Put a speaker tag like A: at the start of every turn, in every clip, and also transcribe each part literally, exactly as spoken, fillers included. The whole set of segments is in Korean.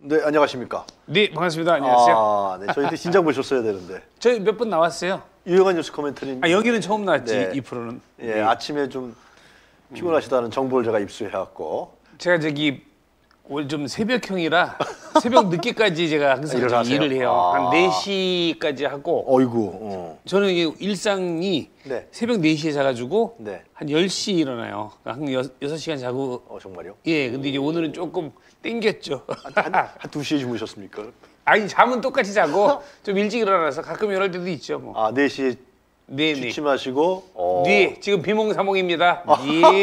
A: 네, 안녕하십니까.
B: 네, 반갑습니다. 안녕하세요.
A: 아, 네, 저희도 진작 모셨어야 되는데.
B: 저희 몇 번 나왔어요.
A: 유용한 뉴스 코멘터리.
B: 아, 여기는 처음 나왔지,
A: 네.
B: 이 프로는.
A: 예,
B: 네.
A: 아침에 좀 피곤하시다는 정보를 제가 입수해왔고.
B: 제가 저기 오늘 좀 새벽형이라 새벽 늦게까지 제가 항상
A: 일을 하세요?
B: 일을 해요.
A: 아.
B: 한 네 시까지 하고.
A: 어이구. 어.
B: 저는 이게 일상이
A: 네.
B: 새벽 네 시에 자가지고
A: 네.
B: 한 열 시 일어나요. 한 여섯 시간 자고.
A: 어, 정말요?
B: 예, 근데 이제 오늘은 조금 땡겼죠.
A: 한, 한 두 시에 주무셨습니까?
B: 아니, 잠은 똑같이 자고 좀 일찍 일어나서 가끔 이럴 때도 있죠. 뭐.
A: 아, 네 시에
B: 네, 네.
A: 취침하시고. 어.
B: 네, 지금 비몽사몽입니다. 예.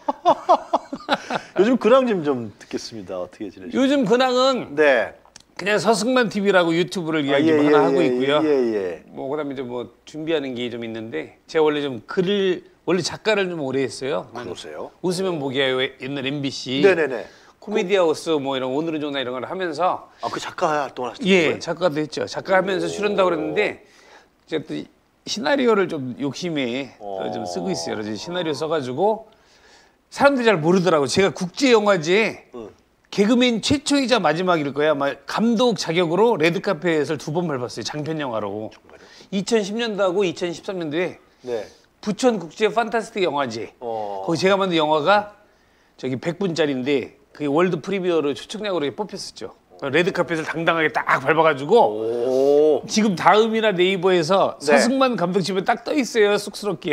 A: 요즘 근황 좀, 좀 듣겠습니다. 어떻게 지내시나요?
B: 요즘 근황은
A: 네.
B: 그냥 서승만 티비라고 유튜브를
A: 아,
B: 이야기
A: 예,
B: 하나
A: 예,
B: 하고
A: 예,
B: 있고요.
A: 예, 예.
B: 뭐 그다음에 좀 뭐 준비하는 게 좀 있는데 제가 원래 좀 글을 원래 작가를 좀 오래 했어요.
A: 그러세요?
B: 웃으면 보기야 옛날 엠비씨.
A: 네네네.
B: 코미디 하우스 뭐 이런 오늘은 좋나 이런 걸 하면서
A: 아, 그 작가 활동을 하셨던
B: 예,
A: 거예요?
B: 작가도 했죠. 작가 하면서 출연다고 그랬는데 제가 또 시나리오를 좀 욕심에
A: 어.
B: 좀 쓰고 있어요. 그래서 시나리오 써가지고 사람들이 잘 모르더라고. 제가 국제영화제에
A: 응.
B: 개그맨 최초이자 마지막일 거야. 아마 감독 자격으로 레드카펫을 두 번 밟았어요. 장편 영화로.
A: 정말요?
B: 이천십 년도하고 이천십삼 년도에
A: 네.
B: 부천 국제 판타스틱 영화제.
A: 어.
B: 거기 제가 만든 영화가 저기 백 분짜리인데 그게 월드 프리미어로 초청장으로 뽑혔었죠. 레드카펫을 당당하게 딱 밟아가지고
A: 오.
B: 지금 다음이나 네이버에서
A: 네.
B: 서승만 감독 집에 딱 떠 있어요. 쑥스럽게.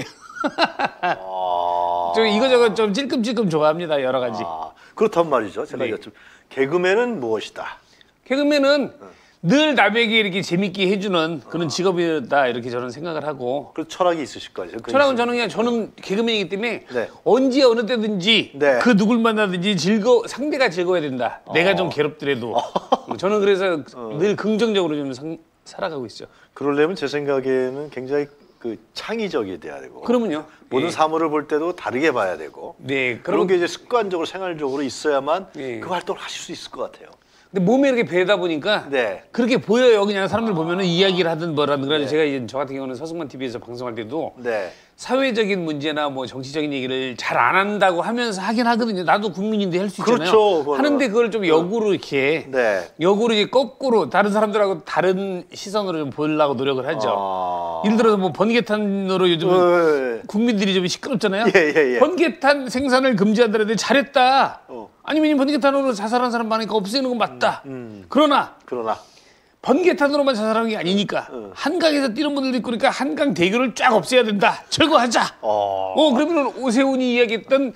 A: 아.
B: 저 이거저거 좀 찔끔찔끔 좋아합니다. 여러 가지.
A: 아, 그렇단 말이죠. 제가
B: 네.
A: 여쭤 개그맨은 무엇이다?
B: 개그맨은 늘 남에게 이렇게 재밌게 해주는 그런 직업이다 이렇게 저는 생각을 하고
A: 그 철학이 있으실 거예요. 그
B: 철학은
A: 있으-
B: 저는 그냥 저는 개그맨이기 때문에
A: 네.
B: 언제 어느 때든지
A: 네.
B: 그 누굴 만나든지 즐거 상대가 즐거워야 된다. 내가 좀 괴롭더라도 저는 그래서 늘 긍정적으로 좀 상, 살아가고 있죠.
A: 그러려면 제 생각에는 굉장히 그 창의적이 돼야 되고
B: 그러면요.
A: 모든
B: 예.
A: 사물을 볼 때도 다르게 봐야 되고
B: 네,
A: 그런
B: 그런
A: 게 이제 습관적으로 생활적으로 있어야만
B: 예.
A: 그 활동을 하실 수 있을 것 같아요.
B: 근데 몸에 이렇게 배다 보니까
A: 네.
B: 그렇게 보여요. 그냥 사람들 보면은 이야기를 하든 뭐라든 그래서
A: 네.
B: 제가 이제 저 같은 경우는 서승만 티비에서 방송할 때도
A: 네.
B: 사회적인 문제나 뭐 정치적인 얘기를 잘 안 한다고 하면서 하긴 하거든요. 나도 국민인데 할 수 있잖아요.
A: 그렇죠, 그거는.
B: 하는데 그걸 좀 역으로 이렇게
A: 네.
B: 역으로 이제 거꾸로 다른 사람들하고 다른 시선으로 좀 보려고 노력을 하죠.
A: 아.
B: 예를 들어서 뭐 번개탄으로 요즘 은
A: 예,
B: 국민들이 좀 시끄럽잖아요.
A: 예, 예, 예.
B: 번개탄 생산을 금지한다는데 잘했다.
A: 어.
B: 아니면 번개탄으로 자살한 사람 많으니까 없애는 건 맞다.
A: 음.
B: 그러나
A: 그러나
B: 번개탄으로만 자살하는 게 아니니까
A: 응.
B: 한강에서 뛰는 분들도 있고 그러니까 한강 대교를 쫙 없애야 된다. 철거하자.
A: 어.
B: 어 그러면 오세훈이 이야기했던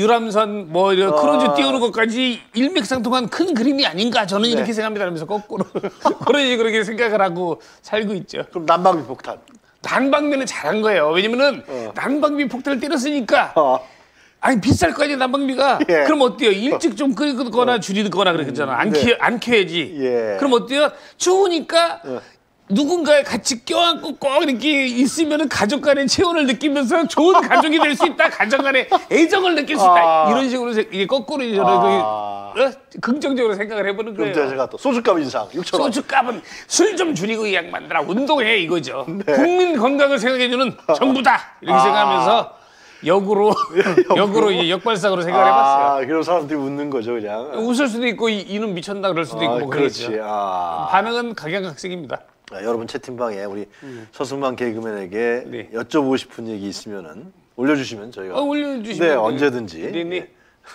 B: 유람선 뭐 이런
A: 아.
B: 크루즈 띄우는 것까지 일맥상통한 큰 그림이 아닌가 저는
A: 네.
B: 이렇게 생각합니다. 하면서 거꾸로 그런 식으로 그렇게 생각을 하고 살고 있죠.
A: 그럼 난방비 폭탄.
B: 난방비는 잘한 거예요. 왜냐면은
A: 어.
B: 난방비 폭탄을 때렸으니까
A: 어.
B: 아니 비쌀 거 아니야 난방비가.
A: 예.
B: 그럼 어때요? 일찍 좀 끄거나 줄이거나 그랬잖아. 안,
A: 네.
B: 켜, 안 켜야지.
A: 예.
B: 그럼 어때요? 추우니까
A: 어.
B: 누군가에 같이 껴안고 꼭 이렇게 있으면은 가족 간의 체온을 느끼면서 좋은 가족이 될 수 있다. 가족 간의 애정을 느낄 수 있다.
A: 아.
B: 이런 식으로 세- 이게 거꾸로 저는
A: 아.
B: 그, 어? 긍정적으로 생각을 해보는
A: 그럼
B: 거예요.
A: 제가 또 소주값 인상 육천 원.
B: 소주값은 술 좀 줄이고 이 양반들아 운동해 이거죠.
A: 네.
B: 국민 건강을 생각해주는 정부다 이렇게
A: 아.
B: 생각하면서 역으로 역으로 이제 역발상으로 생각을 해봤어요.
A: 아, 그런 사람들이 웃는 거죠, 그냥.
B: 웃을 수도 있고 이- 이는 미쳤다 그럴 수도 있고
A: 아,
B: 뭐
A: 그렇지.
B: 그러죠.
A: 아.
B: 반응은 각양각색입니다.
A: 아, 여러분 채팅방에 우리 서승만 개그맨에게
B: 네.
A: 여쭤보고 싶은 얘기 있으면은 올려주시면 저희가
B: 어, 올려주시면
A: 네
B: 돼요.
A: 언제든지
B: 네네.
A: 예.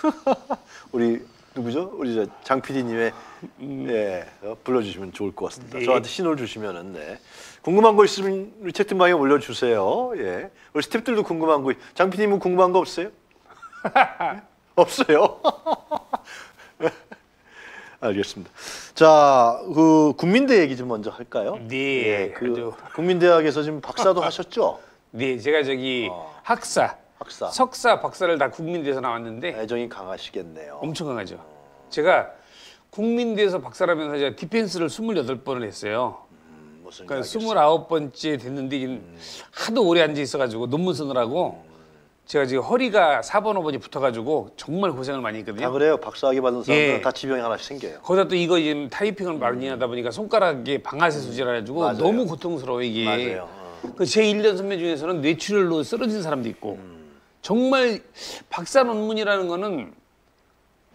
A: 우리 누구죠? 우리 저 장 피디님의 예 어, 불러주시면 좋을 것 같습니다.
B: 네.
A: 저한테 신호를 주시면은 네. 궁금한 거 있으면 우리 채팅방에 올려주세요. 예. 우리 스태프들도 궁금한 거 장 피디님은 궁금한 거 없어요? 없어요. 알겠습니다. 자, 그 국민대 얘기 좀 먼저 할까요?
B: 네,
A: 예, 그
B: 아주.
A: 국민대학에서 지금 박사도 하셨죠?
B: 네, 제가 저기
A: 어.
B: 학사,
A: 학사.
B: 석사, 박사를 다 국민대에서 나왔는데
A: 애정이 강하시겠네요.
B: 엄청 강하죠. 제가 국민대에서 박사라면서 제가 디펜스를 스물여덟 번을 했어요.
A: 음, 무슨
B: 그러니까
A: 이야기였어요?
B: 스물아홉 번째 됐는데 이게 하도 오래 앉아 있어가지고 논문 쓰느라고 제가 지금 허리가 사 번, 오 번이 붙어가지고 정말 고생을 많이 했거든요.
A: 다 그래요. 박사학위 받은 사람들은
B: 예.
A: 다 지병이 하나씩 생겨요.
B: 거기다 또 이거 지금 타이핑을 많이 하다 보니까 손가락에 방아쇠 수지라 가지고
A: 맞아요.
B: 너무 고통스러워 이게.
A: 맞아요. 어.
B: 그 제 일 년 선배 중에서는 뇌출혈로 쓰러진 사람도 있고 정말 박사 논문이라는 거는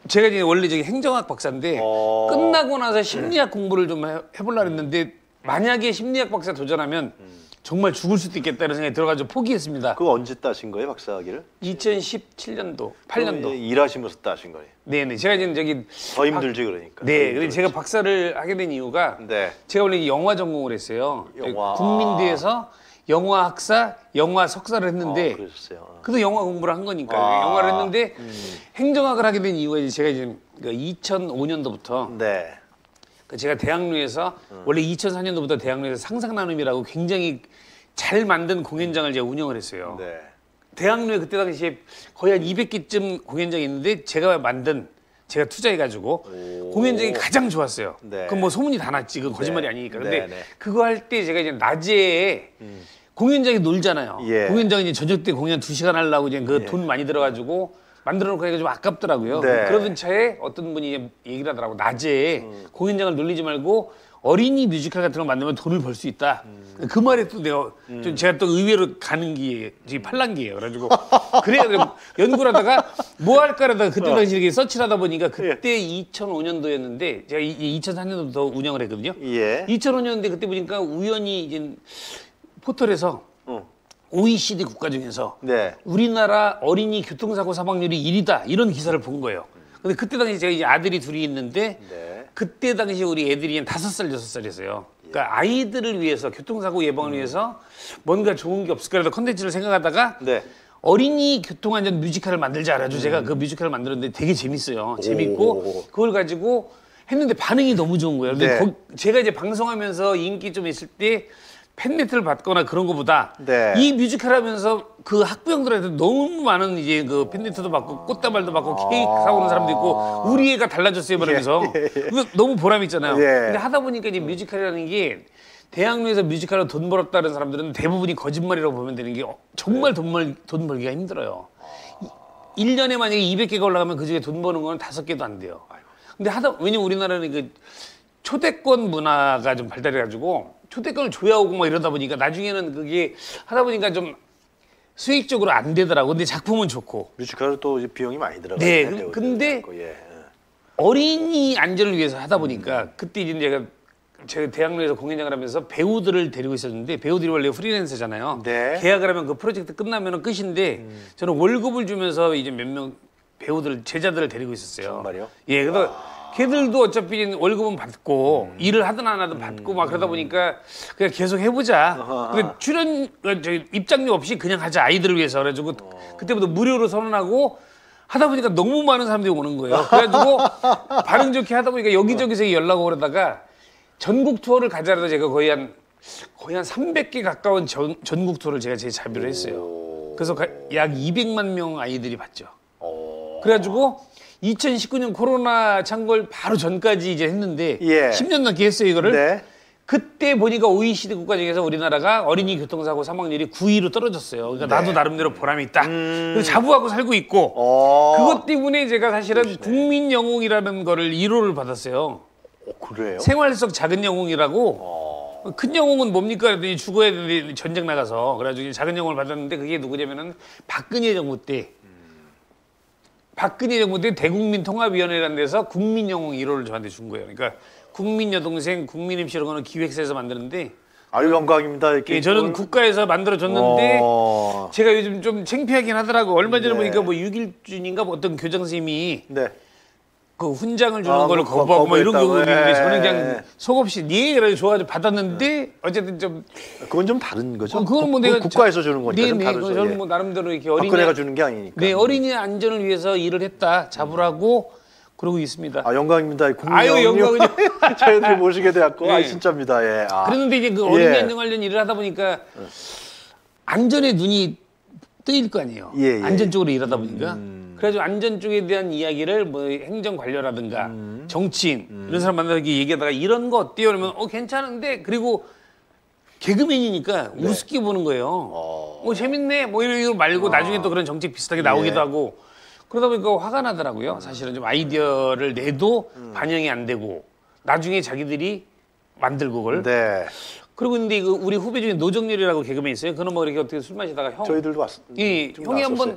B: 제가 이제 원래 저기 행정학 박사인데
A: 어.
B: 끝나고 나서 심리학 공부를 좀 해, 해보려고 했는데 만약에 심리학 박사 도전하면 정말 죽을 수도 있겠다 이런 생각이 들어가지고 포기했습니다.
A: 그거 언제 따신 거예요, 박사학위를?
B: 이천십칠 년도, 팔 년도.
A: 일하시면서 따신 거예요.
B: 네네. 제가 지금 저기
A: 더 힘들지 그러니까.
B: 네, 그래서 제가 박사를 하게 된 이유가
A: 네.
B: 제가 원래 영화 전공을 했어요.
A: 영화.
B: 국민대에서 영화 학사, 영화 석사를 했는데
A: 아, 그러셨어요.
B: 그래도 영화 공부를 한 거니까
A: 아.
B: 영화를 했는데 행정학을 하게 된 이유가 이제 제가 지금 이천오 년도부터
A: 네.
B: 제가 대학로에서
A: 음.
B: 원래 이천사 년도부터 대학로에서 상상나눔이라고 굉장히 잘 만든 공연장을 제가 운영을 했어요.
A: 네.
B: 대학로에 그때 당시에 거의 한 이백 개쯤 공연장이 있는데 제가 만든 제가 투자해가지고
A: 오.
B: 공연장이 가장 좋았어요.
A: 네.
B: 그럼 뭐 소문이 다 났지. 그 거짓말이
A: 네.
B: 아니니까. 근데
A: 네, 네.
B: 그거 할 때 제가 이제 낮에 공연장에 놀잖아요.
A: 예.
B: 공연장에 이제 저녁 때 공연 두 시간 하려고 이제 그
A: 예.
B: 돈 많이 들어가지고 만들어 놓고 하니까 좀 아깝더라고요.
A: 네.
B: 그러던 차에 어떤 분이 얘기를 하더라고. 낮에
A: 음.
B: 공연장을 놀리지 말고 어린이 뮤지컬 같은 걸 만들면 돈을 벌 수 있다.
A: 음.
B: 그 말에 또 내가 좀 제가 또 의외로 가는 게 지금 팔랑기예요. 그래가지고 그래야 연구를 하다가 뭐 할까라다가 그때 당시 이렇게 서치를 하다 보니까 그때 이천오 년도였는데 제가 이천사 년도부터 운영을 했거든요.
A: 예.
B: 이천오 년인데 그때 보니까 우연히 이제 포털에서
A: 어.
B: 오이시디 국가 중에서
A: 네.
B: 우리나라 어린이 교통사고 사망률이 일 위다 이런 기사를 본 거예요. 근데 그때 당시 제가 이제 아들이 둘이 있는데
A: 네.
B: 그때 당시 우리 애들이 다섯 살 여섯 살이었어요. 그러니까 아이들을 위해서 교통사고 예방을 위해서 뭔가 좋은 게 없을까라도 컨텐츠를 생각하다가
A: 네.
B: 어린이 교통안전 뮤지컬을 만들자 그래가지고 제가 그 뮤지컬을 만들었는데 되게 재밌어요. 재밌고 그걸 가지고 했는데 반응이 너무 좋은 거예요. 근데
A: 네.
B: 거- 제가 이제 방송하면서 인기 좀 있을 때 팬레터를 받거나 그런 거보다
A: 네.
B: 이 뮤지컬 하면서 그 학부형들한테 너무 많은 이제 그 팬레터도 받고 꽃다발도 받고 케이크 사오는 사람도 있고 우리 애가 달라졌어요 그러면서 그거 너무 보람 있잖아요.
A: 예.
B: 근데 하다 보니까 이제 뮤지컬이라는 게 대학로에서 뮤지컬로 돈 벌었다는 사람들은 대부분이 거짓말이라고 보면 되는 게 정말 돈, 벌, 돈 벌기가 힘들어요. 일 년에 만약에 이백 개가 올라가면 그중에 돈 버는 거는 다섯 개도 안 돼요. 근데 하다 왜냐면 우리나라는 그 초대권 문화가 좀 발달해가지고 초대권을 줘야 오고 막 이러다 보니까 나중에는 그게 하다 보니까 좀 수익적으로 안 되더라고. 근데 작품은 좋고.
A: 뮤지컬은 또 이제 비용이 많이 들어가요.
B: 네, 그- 근데
A: 예.
B: 어린이 안전을 위해서 하다 보니까 그때 이제 제가 제가 대학로에서 공연장을 하면서 배우들을 데리고 있었는데 배우들이 원래 프리랜서잖아요.
A: 네.
B: 계약을 하면 그 프로젝트 끝나면 끝인데 저는 월급을 주면서 이제 몇 명 배우들을 제자들을 데리고 있었어요.
A: 정말요?
B: 예, 그래서 걔들도 어차피 월급은 받고 일을 하든 안 하든 받고 막 그러다 보니까 그냥 계속 해보자.
A: 아하.
B: 근데 출연 저기 입장료 없이 그냥 하자 아이들을 위해서 그래가지고 그때부터 무료로 선언하고 하다 보니까 너무 많은 사람들이 오는 거예요. 그래가지고 반응 좋게 하다 보니까 여기저기서 연락 오고 그러다가 전국 투어를 가자라도 제가 거의 한 거의 한 삼백 개 가까운 전, 전국 투어를 제가 제 자비를 했어요. 그래서 가- 약 이백만 명 아이들이 봤죠.
A: 오.
B: 그래가지고 이천십구 년 코로나 창궐 바로 전까지 이제 했는데
A: 예.
B: 십 년 넘게 했어요 이거를.
A: 네.
B: 그때 보니까 오이시디 국가 중에서 우리나라가 어린이 교통사고 사망률이 구 위로 떨어졌어요. 그러니까 나도 나름대로 보람이 있다. 그래서 자부하고 살고 있고
A: 어.
B: 그것 때문에 제가 사실은 국민 영웅이라는 거를 일 호를 받았어요.
A: 어, 그래요?
B: 생활 속 작은 영웅이라고.
A: 어.
B: 큰 영웅은 뭡니까? 그랬더니 죽어야 되는데 전쟁 나가서 그래가지고 작은 영웅을 받았는데 그게 누구냐면은 박근혜 정부 때 박근혜 정부 때 대국민 통합위원회라는 데서 국민 영웅 일 호를 저한테 준 거예요. 그러니까 국민 여동생, 국민 엠씨 이런 거는 기획사에서 만드는데
A: 아유 영광입니다. 이렇게
B: 예, 저는
A: 그걸-
B: 국가에서 만들어줬는데
A: 어.
B: 제가 요즘 좀 창피하긴 하더라고. 얼마 전에
A: 네.
B: 보니까 뭐 육일준인가 뭐 어떤 교장 선생님이
A: 네.
B: 그 훈장을 주는
A: 아,
B: 걸
A: 뭐
B: 거부하고 뭐 이런
A: 거부했다고.
B: 경우도 있는데
A: 예.
B: 저는 그냥 속없이 네 그래 좋아가지고 받았는데 어쨌든 좀
A: 그건 좀 다른 거죠.
B: 어, 그거는 뭐
A: 국-
B: 내가
A: 국가에서 주는 거니까
B: 네,
A: 좀
B: 네,
A: 다르죠.
B: 그거 저는
A: 예.
B: 뭐 나름대로 이렇게 어린이
A: 박근혜가 주는 게 아니니까.
B: 네 어린이 안전을 위해서 일을 했다 자부라고 그러고 있습니다.
A: 아 영광입니다. 국민
B: 아유,
A: 영웅.
B: 영광은요.
A: 저희들이 모시게 되었고, 아
B: 예.
A: 진짜입니다. 예. 아.
B: 그랬는데 이제 그 어린이
A: 예.
B: 안전 관련 일을 하다 보니까 안전에 눈이 뜨일 거 아니에요.
A: 예, 예.
B: 안전 쪽으로 일하다 보니까. 그래가지고 안전 쪽에 대한 이야기를 뭐 행정 관료라든가
A: 음.
B: 정치인 이런 사람 만나서 이렇게 얘기하다가 이런 거 어때요? 그러면 어 괜찮은데 그리고 개그맨이니까 우습게 보는 거예요.
A: 네. 어.
B: 어 재밌네 뭐 이런 거 말고 나중에 또 그런 정책 비슷하게 나오기도
A: 예.
B: 하고 그러다 보니까 화가 나더라고요. 사실은 좀 아이디어를 내도
A: 음.
B: 반영이 안 되고 나중에 자기들이 만들고 그걸
A: 네.
B: 그리고 근데 이거 우리 후배 중에 노정렬이라고 개그맨 있어요. 그는 뭐 이렇게 어떻게 술 마시다가 형,
A: 저희들도 왔.
B: 이
A: 좀
B: 형이
A: 나왔었어요.
B: 한번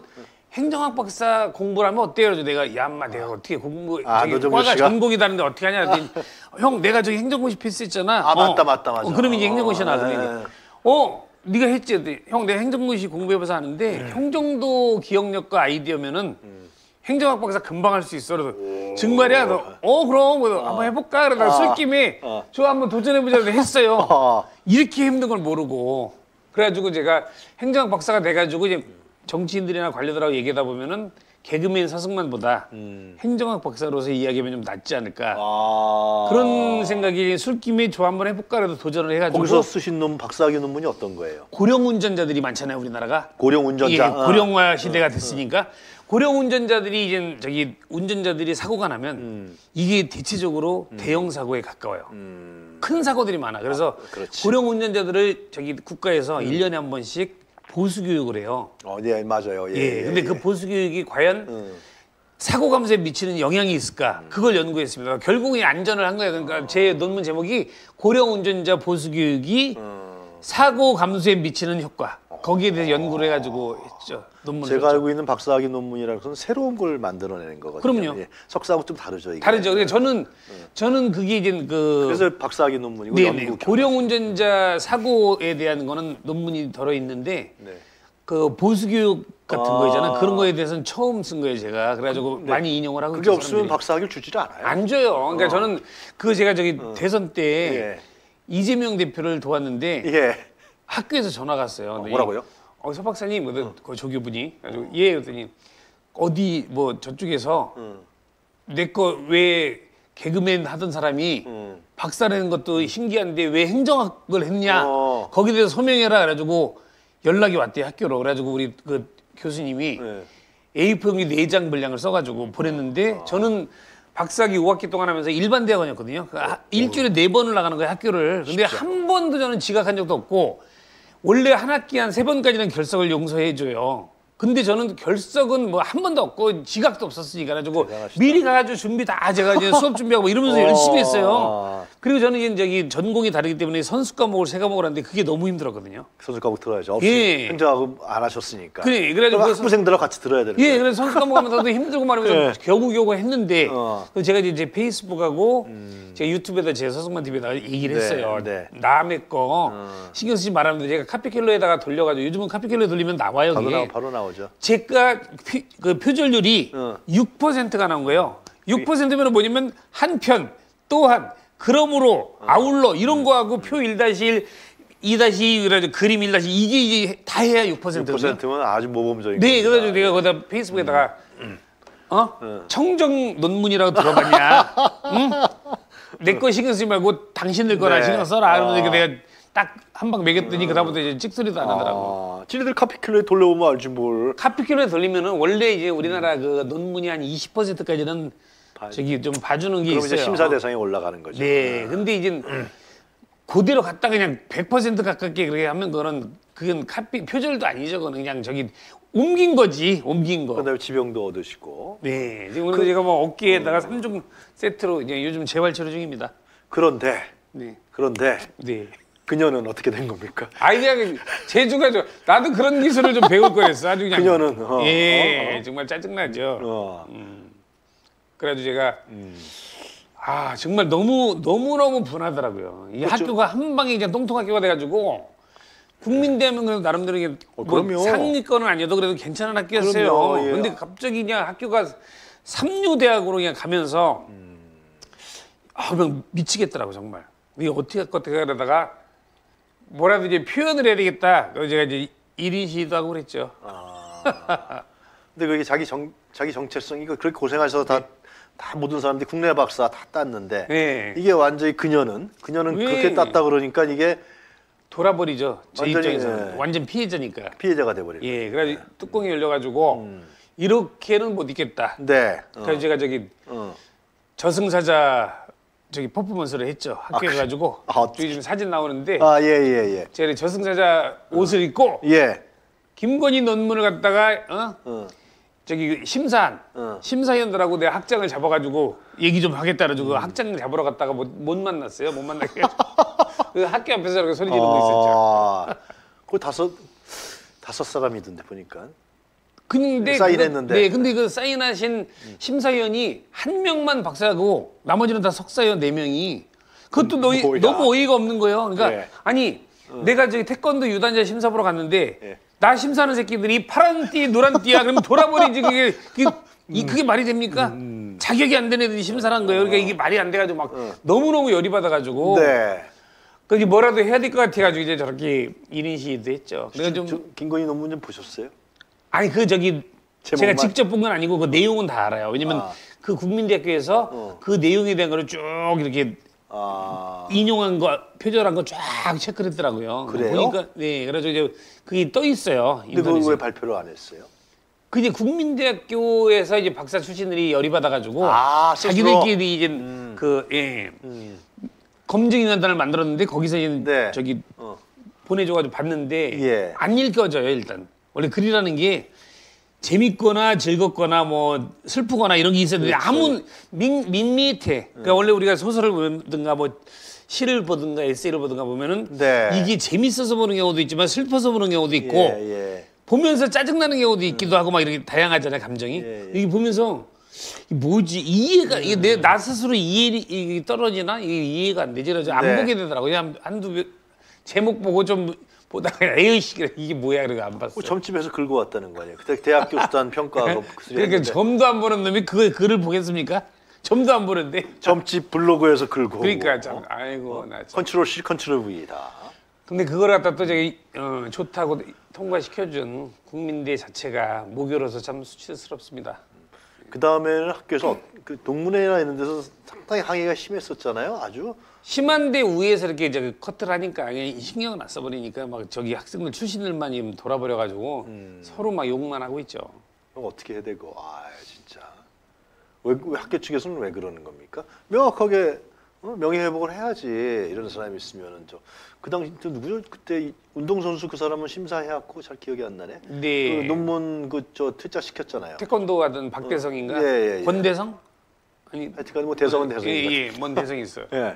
B: 행정학 박사 공부를 하면 어때요? 그래서 내가 야, 엄마 내가 어떻게 공부
A: 아,
B: 저기
A: 노정규
B: 과가
A: 씨가?
B: 전공이다는데 어떻게 하냐? 그랬더니 형 내가 저기 행정고시 필수했잖아.
A: 아, 맞다, 맞다, 맞아.
B: 어, 그럼 이제 행정고시
A: 어,
B: 나거든요.
A: 네.
B: 어, 네가 했지? 그랬더니 형 내가 행정고시 공부해봐서 아는데
A: 네.
B: 형 정도 기억력과 아이디어면은 행정학 박사 금방 할 수 있어. 그래서 정말이야? 너, 어 그럼 그래서 한번 해볼까? 그러다가
A: 아.
B: 술김에
A: 어.
B: 저 한번 도전해보자 해서 했어요.
A: 어.
B: 이렇게 힘든 걸 모르고 그래가지고 제가 행정학 박사가 돼가지고 이제 정치인들이나 관료들하고 얘기하다 보면은 개그맨 서승만보다
A: 음.
B: 행정학 박사로서 이야기하면 좀 낫지 않을까
A: 아.
B: 그런 생각이 술김에 저 한번 해볼까 그래서 도전을 해가지고
A: 거기서 쓰신 논 박사학위 논문이 어떤 거예요?
B: 고령 운전자들이 많잖아요 우리나라가
A: 고령 운전자.
B: 예,
A: 어.
B: 고령화 시대가 됐으니까 고령 운전자들이 이제 저기 운전자들이 사고가 나면
A: 음.
B: 이게 대체적으로 대형 사고에 가까워요.
A: 음.
B: 큰 사고들이 많아. 그래서
A: 그렇지.
B: 고령 운전자들을 저기 국가에서 일 년에 한 번씩 보수 교육을 해요.
A: 어, 네, 맞아요. 예.
B: 예.
A: 예,
B: 근데
A: 예.
B: 그 보수 교육이 과연
A: 음.
B: 사고 감소에 미치는 영향이 있을까? 그걸 연구했습니다. 결국은 안전을 한 거예요. 그러니까 제 논문 제목이 고령 운전자 보수 교육이
A: 음.
B: 사고 감소에 미치는 효과. 거기에 대해서 연구를 해가지고 했죠. 논문을
A: 제가
B: 썼죠.
A: 알고 있는 박사학위 논문이라는 것은 새로운 걸 만들어내는 거거든요.
B: 그럼요.
A: 예. 석사하고 좀 다르죠. 이게.
B: 다르죠. 그러니까 저는 저는 그게 이제 그
A: 그래서 박사학위 논문이고
B: 네네.
A: 연구
B: 고령 운전자 사고에 대한 거는 논문이 들어 있는데
A: 네.
B: 그 보수 교육 같은
A: 아.
B: 거 있잖아. 그런 거에 대해서는 처음 쓴 거예요, 제가. 그래가지고 많이 인용을 하고
A: 그게
B: 있죠,
A: 없으면
B: 사람들이.
A: 박사학위를 주지를 않아요.
B: 안 줘요. 그러니까 저는 그 제가 저기 대선 때
A: 예.
B: 이재명 대표를 도왔는데
A: 예.
B: 학교에서 전화가 왔어요. 근데
A: 뭐라고요?
B: 어, 서 박사님, 그, 그 조교분이 그래가지고 예, 그랬더니 어디 뭐 저쪽에서
A: 음.
B: 내 거 왜 개그맨 하던 사람이
A: 음.
B: 박사라는 것도 신기한데 왜 행정학을 했냐?
A: 어.
B: 거기에 대해서 소명해라. 그래가지고 연락이 왔대 학교로. 그래가지고 우리 그 교수님이
A: 네.
B: 에이 포용지 네 장 분량을 써가지고 보냈는데 저는 박사학위 오 학기 동안 하면서 일반 대학원이었거든요. 그 하- 일주일에 네 번을 나가는 거예요 학교를. 근데 한 번도 저는 지각한 적도 없고 원래 한 학기 한 세 번까지는 결석을 용서해 줘요. 근데 저는 결석은 뭐 한 번도 없고 지각도 없었으니까 가지고
A: 대단하시다.
B: 미리 가가지고 준비 다 제가 이제 수업 준비하고 이러면서 열심히 했어요.
A: 어.
B: 그리고 저는 이제 저기 전공이 다르기 때문에 선수 과목을 세 과목을 하는데 그게 너무 힘들었거든요.
A: 선수 과목 들어야죠. 없이
B: 예.
A: 행정학은 안 하셨으니까.
B: 그래, 그래가지고
A: 그럼
B: 그래서-
A: 학부생들하고 같이 들어야 되는
B: 예,
A: 거예요.
B: 그래서 선수 과목 하면서도 힘들고 말하면서
A: 예.
B: 겨우겨우 했는데
A: 어.
B: 그래서 제가 이제 페이스북하고 제가 유튜브에다 제 서승만 티비에다가 얘기를
A: 네,
B: 했어요.
A: 네.
B: 남의 거
A: 어.
B: 신경 쓰지 말았는데 제가 카피킬러에다가 돌려가지고 요즘은 카피킬러에 돌리면 나와요.
A: 바로,
B: 그게.
A: 나오, 바로 나오죠.
B: 제가 표, 그 표절률이
A: 어.
B: 육 퍼센트가 나온 거예요. 육 퍼센트면 뭐냐면 한 편, 또한, 그러므로,
A: 어.
B: 아울러 이런
A: 음.
B: 거하고 표 일 일, 이 이 그래가지고 그림 일 이게 이제 다 해야 육
A: 육
B: 퍼센트거든요.
A: 퍼센트면 아주 모범적인
B: 네,
A: 겁니다.
B: 그래가지고 내가 거기다 페이스북에다가 어? 청정 논문이라고 들어봤냐? 응? 내 거 신경 쓰지 말고 당신들 거나
A: 네.
B: 신경 써라. 그러면서
A: 아.
B: 내가 딱 한 방 매겼더니 그다음부터 이제 찍소리도 안 하더라고.
A: 아, 지네들 카피킬러에 돌려보면 알지 뭘.
B: 카피킬러에 돌리면은 원래 이제 우리나라 그 논문이 한 이십 퍼센트까지는 저기 좀 봐주는 게
A: 그럼
B: 있어요.
A: 이제 심사 대상에 올라가는 거죠.
B: 네, 근데 이제 그대로 갖다 그냥 백 퍼센트 가깝게 그렇게 하면 그거는 그건 카피 표절도 아니죠. 그건 그냥 저기 옮긴 거지, 옮긴 거.
A: 그다음에 지병도 얻으시고.
B: 네, 지금 오늘 제가 뭐 어깨에다가 삼 중 세트로 이제 요즘 재활 치료 중입니다.
A: 그런데
B: 네,
A: 그런데
B: 네.
A: 그녀는 어떻게 된 겁니까?
B: 아이 그냥 재주가 좀 나도 그런 기술을 좀 배울 거였어. 아주 그냥.
A: 그녀는, 어,
B: 예,
A: 어, 어.
B: 정말 짜증나죠.
A: 어.
B: 그래가지고 제가
A: 음.
B: 아 정말 너무 너무 너무 분하더라고요. 이
A: 그렇죠.
B: 학교가 한 방에 그냥 똥통학교가 돼가지고 국민대하면 그래도 나름대로 이게
A: 어,
B: 뭐
A: 그럼요.
B: 상위권은 아니어도 그래도 괜찮은 학교였어요.
A: 그럼요, 예.
B: 근데 갑자기 그냥 학교가 삼류대학으로 그냥 가면서 아 그냥 미치겠더라고 정말. 이게 어떻게 할 것 같아 그러다가 뭐라도 이제 표현을 해야 되겠다. 그래서 제가 이제 일 인 시위도 하고 그랬죠.
A: 아. 근데 그게 자기 정 자기 정체성 이거 그렇게 고생하셔서 다 다 모든 사람들이 국내 박사 다 땄는데
B: 네.
A: 이게 완전히 그녀는 그녀는
B: 왜?
A: 그렇게 땄다 그러니까 이게
B: 돌아버리죠. 제
A: 완전히,
B: 입장에서는
A: 예.
B: 완전 피해자니까.
A: 피해자가 돼버리는.
B: 예, 그래서 뚜껑이 열려가지고 이렇게는 못 있겠다.
A: 네. 어.
B: 그래서 제가 저기
A: 어.
B: 저승사자 저기 퍼포먼스를 했죠. 학교에
A: 그-
B: 가가지고
A: 아,
B: 저기 지금 사진 나오는데
A: 아, 예, 예, 예.
B: 제가 저승사자 옷을 입고
A: 예.
B: 김건희 논문을 갖다가 어?
A: 어.
B: 저기 심사한
A: 어.
B: 심사위원들하고 내 학장을 잡아가지고 얘기 좀 하겠다 그래가지고
A: 음.
B: 학장을 잡으러 갔다가 못, 못 만났어요. 못 만나게 해가지고 그 학교 앞에서 이렇게 소리 지르고 있었죠.
A: 아, 그 다섯 다섯 사람이던데 보니까.
B: 근데
A: 사인했는데.
B: 그거, 네, 근데 그 사인하신 심사위원이 한 명만 박사고 나머지는 다 석사위원 네 명이 그것도 너,
A: 뭐야.
B: 너무 어이가 없는 거예요. 그러니까
A: 예.
B: 아니 내가 저기 태권도 유단자 심사 보러 갔는데
A: 예.
B: 나 심사하는 새끼들이 파란 띠, 노란 띠야. 그러면 돌아버리지 그게 그게, 이, 그게 말이 됩니까?
A: 음.
B: 자격이 안 된 애들이 심사를 한 거예요. 그러니까 이게 말이 안 돼가지고 막 너무 너무 열이 받아가지고.
A: 네.
B: 그게 뭐라도 해야 될 것 같아가지고 이제 저렇게 일 인 시위도 했죠. 그러니까 좀
A: 저, 김건희 논문 좀 보셨어요?
B: 아니 그 저기 제가
A: 제목만?
B: 직접 본 건 아니고 그 내용은 다 알아요. 왜냐면
A: 아.
B: 그 국민대학교에서
A: 어.
B: 그 내용에 대한 거를 쭉 이렇게
A: 아,
B: 인용한 거, 표절한 거 쫙 체크를 했더라고요.
A: 그래요?
B: 보니까 네, 그래서 이제 그게 떠 있어요.
A: 근데 그걸
B: 인터넷에.
A: 왜 발표를 안 했어요?
B: 그 이제 국민대학교에서 이제 박사 출신들이 열이 받아가지고
A: 아,
B: 자기들끼리 이제
A: 음.
B: 그 예,
A: 음.
B: 검증인단을 만들었는데 거기서 이제
A: 네.
B: 저기
A: 어.
B: 보내줘가지고 봤는데
A: 예.
B: 안 읽혀져요 일단. 원래 글이라는 게 재밌거나 즐겁거나 뭐 슬프거나 이런 게 있어야 되는데
A: 그렇죠.
B: 아무 민, 밋밋해. 그러니까 원래 우리가 소설을 보든가 뭐 시를 보든가 에세이를 보든가 보면은
A: 네.
B: 이게 재밌어서 보는 경우도 있지만 슬퍼서 보는 경우도 있고
A: 예, 예.
B: 보면서 짜증나는 경우도 있기도 하고 막 이렇게 다양하잖아요 감정이.
A: 예, 예.
B: 이게 보면서 이게 뭐지 이해가 이게 내 나 스스로 이해 떨어지나 이게 이해가 안 되지. 그래서 안
A: 네.
B: 보게 되더라고. 그냥 한두 몇- 제목 보고 좀 보다가 에이씨 그래 이게 뭐야 그래서 안 봤어.
A: 뭐 점집에서 긁어 왔다는 거 아니에요? 그때 대학교 수단 평가하고 그 소리
B: 그러니까
A: 했는데
B: 점도 안 보는 놈이 그 글을 보겠습니까? 점도 안 보는데.
A: 점집 블로그에서 긁어
B: 그러니까
A: 오고.
B: 참 아이고 나 참.
A: 컨트롤 C 컨트롤 V다.
B: 근데 그걸 갖다 또 저기 어, 좋다고 통과시켜준 국민대 자체가 모교로서 참 수치스럽습니다.
A: 그 다음에는 학교에서 어- 그 동문회나 이런 데서 상당히 항의가 심했었잖아요. 아주.
B: 심한데 위에서 이렇게 저기 커트를 하니까 그냥 신경을 안 써버리니까 막 저기 학생들 출신들만 지금 돌아버려가지고 서로 막 욕만 하고 있죠.
A: 그럼 어떻게 해야 되고? 아 진짜. 왜, 왜 학교 측에서는 왜 그러는 겁니까? 명확하게 어? 명예회복을 해야지. 이런 사람이 있으면은 저 그 당시 또 누구죠? 그때 이 운동선수 그 사람은 심사해왔고 잘 기억이 안 나네.
B: 네.
A: 그 논문 그 저 퇴짜 시켰잖아요.
B: 태권도 하던 박대성인가?
A: 어, 예, 예, 예.
B: 권대성? 아니
A: 하여튼간 뭐 대성은 대성인
B: 예,
A: 것
B: 예, 뭔 대성이 있어요.
A: 예.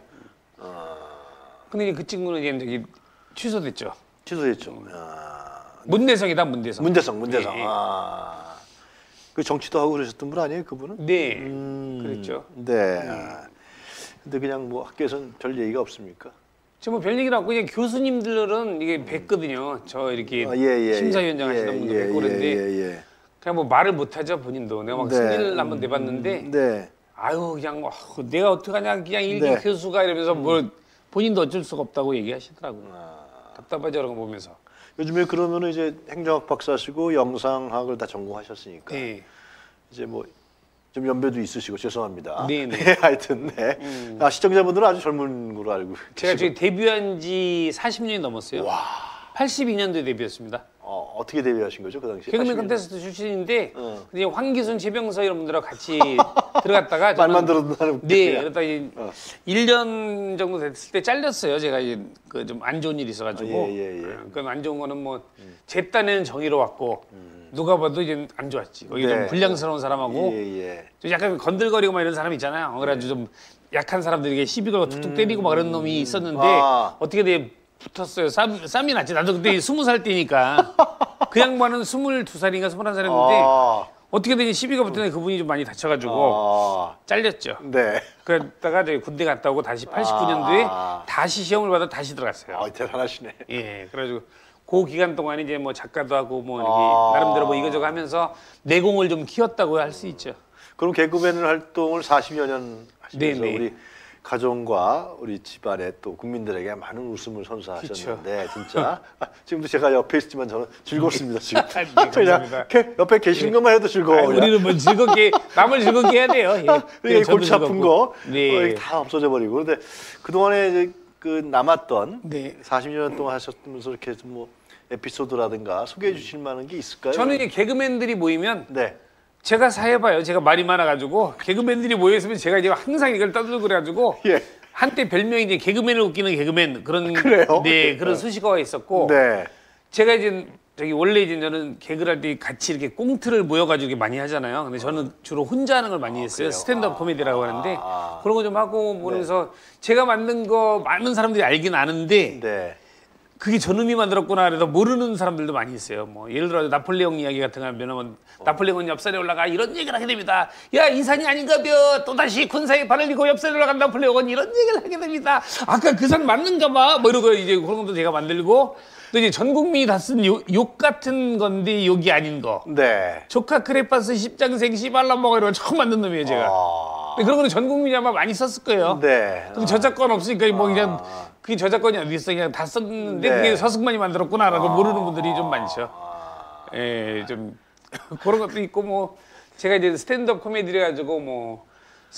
B: 근데 이제 그 친구는 이제 저기 취소됐죠.
A: 취소했죠. 아,
B: 문대성이다 문대성.
A: 문대성, 문대성.
B: 예, 예.
A: 아, 그 정치도 하고 그러셨던 분 아니에요, 그분은?
B: 네,
A: 음,
B: 그랬죠.
A: 네. 아, 근데 그냥 뭐 학교에서는 별 얘기가 없습니까?
B: 지금 뭐별 얘기도 없고 그냥 교수님들은 이게 뵀거든요. 저 이렇게
A: 아, 예, 예,
B: 심사위원장
A: 예,
B: 하시는 분도
A: 예,
B: 뵙고 그랬는데
A: 예, 예,
B: 그냥 뭐 말을 못하죠 본인도. 내가 막
A: 네.
B: 승리를 한번 내봤는데
A: 예. 네.
B: 아유 그냥 뭐, 내가 어떡하냐 그냥 일기
A: 네.
B: 교수가 이러면서 뭘 본인도 어쩔 수가 없다고 얘기하시더라고요.
A: 아.
B: 답답하죠 그런 거 보면서.
A: 요즘에 그러면은 이제 행정학 박사시고 영상학을 다 전공하셨으니까
B: 네.
A: 이제 뭐 좀 연배도 있으시고 죄송합니다.
B: 네, 네.
A: 하여튼 네. 아, 시청자분들은 아주 젊은 걸로 알고
B: 제가
A: 계시고.
B: 저기 데뷔한 지 사십 년이 넘었어요.
A: 와.
B: 팔십이 년도에 데뷔했습니다.
A: 어, 어떻게 데뷔하신 거죠 그 당시에?
B: 개그맨
A: 팔십일 년?
B: 컨테스트 출신인데
A: 어.
B: 근데 황기순, 최병서 이런 분들하고 같이 들어갔다가 저는
A: 말만 들어도 나는
B: 네,
A: 웃기야.
B: 그러다 이제
A: 어.
B: 일 년 정도 됐을 때 잘렸어요. 제가 이제 그 좀 안 좋은 일이 있어가지고.
A: 어, 예, 예, 예.
B: 어, 그건 안 좋은 거는 뭐 제 딴에는 정의로웠고 누가 봐도 이제 안 좋았지. 거기
A: 네.
B: 좀 불량스러운 사람하고
A: 예, 예.
B: 좀 약간 건들거리고 막 이런 사람 있잖아요. 그래가지고 좀 약한 사람들에게 시비 걸고 툭툭 때리고 막 그런 놈이 있었는데
A: 아.
B: 어떻게 돼 붙었어요. 쌈, 쌈이 났지. 나도 그때 스무 살 때니까 그 양반은 스물두 살인가 스물한 살이었는데
A: 아.
B: 어떻게 되니 시비가 붙었는데 그분이 좀 많이 다쳐가지고
A: 아.
B: 잘렸죠.
A: 네.
B: 그러다가 저기 군대 갔다 오고 다시 팔십구 년도에
A: 아.
B: 다시 시험을 받아 다시 들어갔어요.
A: 아, 대단하시네.
B: 예, 그래가지고 그 기간 동안 이제 뭐 작가도 하고 뭐 이렇게
A: 아.
B: 나름대로 뭐 이거저거 하면서 내공을 좀 키웠다고 할 수 있죠.
A: 그럼 개그맨 활동을 사십여 년 하시면서
B: 네네.
A: 우리 가정과 우리 집안에 또 국민들에게 많은 웃음을 선사하셨는데 진짜 아, 지금도 제가 옆에 있지만 저는 즐겁습니다 지금.
B: 네,
A: 그냥
B: 감사합니다.
A: 이렇게 옆에 계시는 것만 해도 즐거워요.
B: 아니, 우리는 뭐 즐겁게 남을 즐겁게 해야 돼요. 예.
A: 이게
B: 그래서 저도
A: 골치 아픈
B: 즐겁고.
A: 거
B: 네.
A: 어, 이게 다 없어져 버리고 그런데 그 동안에 이제 그 남았던
B: 네.
A: 사십여 년 동안 하셨면서 이렇게 좀 뭐 에피소드라든가 소개해 주실 만한 게 있을까요?
B: 저는 이제 개그맨들이 모이면
A: 네.
B: 제가 사해봐요. 제가 말이 많아가지고 개그맨들이 모여있으면 제가 이제 항상 이걸 떠들고 그래가지고
A: 예. 한때
B: 별명이 이제 개그맨을 웃기는 개그맨 그런
A: 그래요?
B: 네 그런 수식어가 있었고
A: 네.
B: 제가 이제 저기 원래 이제 저는 개그를 할 때 같이 이렇게 꽁트를 모여가지고 이렇게 많이 하잖아요. 근데 저는 주로 혼자 하는 걸 많이 했어요.
A: 그래요?
B: 스탠드업
A: 아,
B: 코미디라고 하는데
A: 아.
B: 그런 거 좀 하고 뭐 그러면서 제가 만든 거 많은 사람들이 알긴 아는데
A: 네.
B: 그게 저놈이 만들었구나 그래서 모르는 사람들도 많이 있어요. 뭐 예를 들어 나폴레옹 이야기 같은 거 하면 나폴레옹은 옆산에 올라가 이런 얘기를 하게 됩니다. 야, 이 산이 아닌가벼 또다시 군사에 발을 이고 옆산에 올라간 나폴레옹은 이런 얘기를 하게 됩니다. 아까 그 산 맞는가 봐. 뭐 이러고 이제 그런 것도 제가 만들고 또 이제 전 국민이 다 쓴 욕 같은 건데 욕이 아닌 거.
A: 네.
B: 조카 크레파스 십장생 씨발라 먹어 이러고 처음 만든 놈이에요 제가.
A: 아...
B: 근데 그런 거는 전 국민이 아마 많이 썼을 거예요.
A: 네.
B: 근데 저작권 없으니까 뭐 그냥 그게 저작권이 어디 있어 그냥 다 썼는데
A: 네.
B: 그게 서승만이 만들었구나라고
A: 아...
B: 모르는 분들이 좀 많죠.
A: 아...
B: 예, 좀 그런 것도 있고 뭐 제가 이제 스탠드업 코미디를 가지고 뭐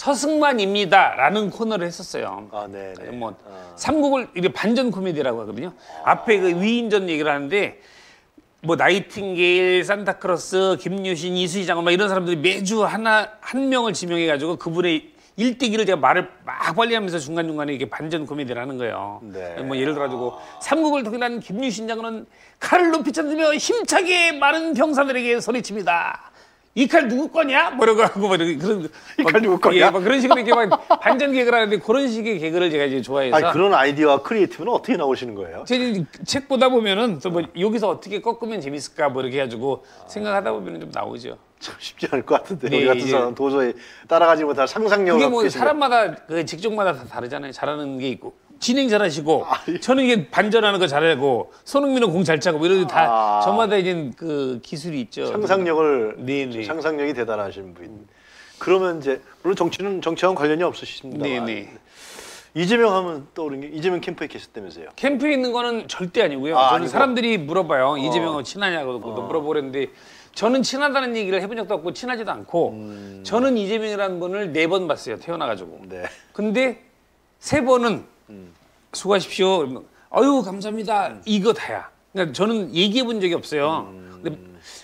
B: 서승만입니다라는 코너를 했었어요.
A: 아, 네. 네.
B: 뭐
A: 아...
B: 삼국을 이게 반전 코미디라고 하거든요. 아... 앞에 그 위인전 얘기를 하는데. 뭐 나이팅게일, 산타크로스, 김유신, 이수희 장관 막 이런 사람들이 매주 하나 한 명을 지명해 가지고 그분의 일대기를 제가 말을 막 빨리 하면서 중간 중간에 이게 반전 코미디를 하는 거예요.
A: 네.
B: 뭐 예를 들어 가지고 삼국을 통일한 김유신 장군은 칼을 높이 쳐들며 힘차게 많은 병사들에게 소리칩니다. 이 칼 누구 거냐? 뭐라고 하고 뭐 이런 그런
A: 이 칼 누구 거냐?
B: 예, 막 그런 식으로 이렇게 막 반전 개그를 하는데 그런 식의 개그를 제가 이제 좋아해서.
A: 아니, 그런 아이디어와 크리에이티브는 어떻게 나오시는 거예요?
B: 제가 책 보다 보면은 또 뭐 여기서 어떻게 꺾으면 재밌을까 뭐 이렇게 해가지고 생각하다 보면은 좀 나오죠.
A: 참 쉽지 않을 것 같은데
B: 네,
A: 우리 같은
B: 이제-
A: 사람 도저히 따라가지 못할 상상력을
B: 그게 뭐
A: 갖고 계신
B: 사람마다 그 직종마다 다 다르잖아요. 잘하는 게 있고 진행 잘하시고
A: 아, 예.
B: 저는 이게 반전하는 거 잘하고 손흥민은 공 잘 차고 뭐 이런 다
A: 아.
B: 저마다 이제 그 기술이 있죠.
A: 상상력을
B: 네, 네.
A: 상상력이 대단하신 분. 그러면 이제 물론 정치는 정치와는 관련이 없으십니다.
B: 네, 네.
A: 이재명 하면 떠오르는 게 이재명 캠프에 계셨다면서요?
B: 캠프에 있는 거는 절대 아니고요.
A: 아,
B: 저는
A: 아니고?
B: 사람들이 물어봐요. 이재명하고 친하냐고
A: 어.
B: 물어보는데 저는 친하다는 얘기를 해본 적도 없고 친하지도 않고
A: 음.
B: 저는 이재명이라는 분을 네 번 봤어요. 태어나가지고.
A: 네.
B: 근데 세 번은
A: 음.
B: 수고하십시오. 그러면 아유 감사합니다. 이거 다야. 그러니까 저는 얘기해 본 적이 없어요.
A: 음.
B: 근데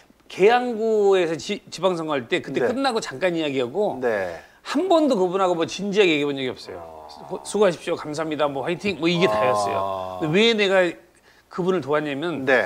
B: 계양구에서 지, 지방선거 할 때 그때
A: 네.
B: 끝나고 잠깐 이야기하고
A: 네.
B: 한 번도 그분하고 뭐 진지하게 얘기해 본 적이 없어요. 수- 수고하십시오. 감사합니다. 뭐 화이팅. 뭐 이게
A: 아.
B: 다였어요. 근데 왜 내가 그분을 도왔냐면
A: 네.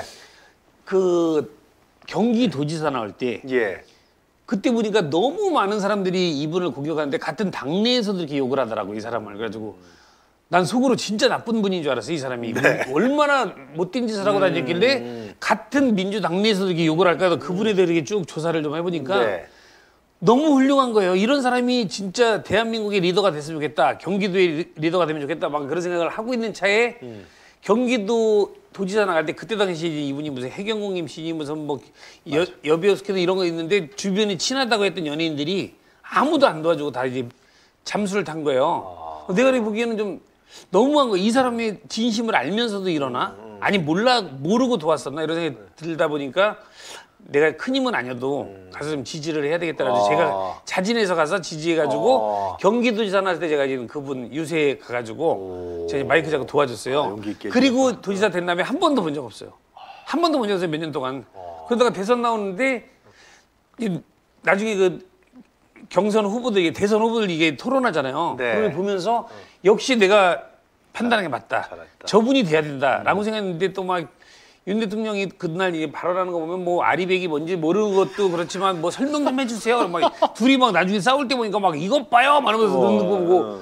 B: 그 경기도지사 나올 때
A: 예.
B: 그때 보니까 너무 많은 사람들이 이분을 공격하는데 같은 당내에서도 이렇게 욕을 하더라고 이 사람을. 그래가지고 난 속으로 진짜 나쁜 분인 줄 알았어 이 사람이.
A: 네.
B: 얼마나 못된 짓을 하고 다녔길래 같은 민주당 내에서도 이렇게 욕을 할까 해서 그분에 대해 이렇게 쭉 조사를 좀 해보니까
A: 네.
B: 너무 훌륭한 거예요. 이런 사람이 진짜 대한민국의 리더가 됐으면 좋겠다. 경기도의 리- 리더가 되면 좋겠다. 막 그런 생각을 하고 있는 차에 경기도 도지사 나갈 때 그때 당시 이분이 무슨 해경공임 씨니 무슨 뭐 여, 여비어스케도 이런 거 있는데 주변에 친하다고 했던 연예인들이 아무도 안 도와주고 다 이제 잠수를 탄 거예요. 내가 보기에는 좀 너무한 거. 이 사람의 진심을 알면서도 이러나? 아니 몰라 모르고 도왔었나 이런 생각이 들다 보니까 내가 큰 힘은 아니어도 가서 좀 지지를 해야 되겠다라고
A: 아.
B: 제가 자진해서 가서 지지해가지고
A: 아.
B: 경기도지사 나왔을 때 제가 지금 그분 유세에 가가지고 제가 마이크 잡고 도와줬어요.
A: 아, 용기 있게
B: 그리고 도지사 된 다음에 한 번도 본 적 없어요. 한 번도 본 적 없어요 몇 년 동안. 그러다가 대선 나오는데 이 나중에 그 경선 후보들 이게 대선 후보들 이게 토론하잖아요.
A: 네.
B: 그걸 보면서 역시 내가 판단한 게 맞다.
A: 잘했다.
B: 저분이 돼야 된다라고 생각했는데 또 막 윤 대통령이 그날 이게 발언하는 거 보면 뭐 아리백이 뭔지 모르는 것도 그렇지만 뭐 설명 좀 해주세요. 막 둘이 막 나중에 싸울 때 보니까 막 이것 봐요. 막 이러면서 눈 뜨고 보고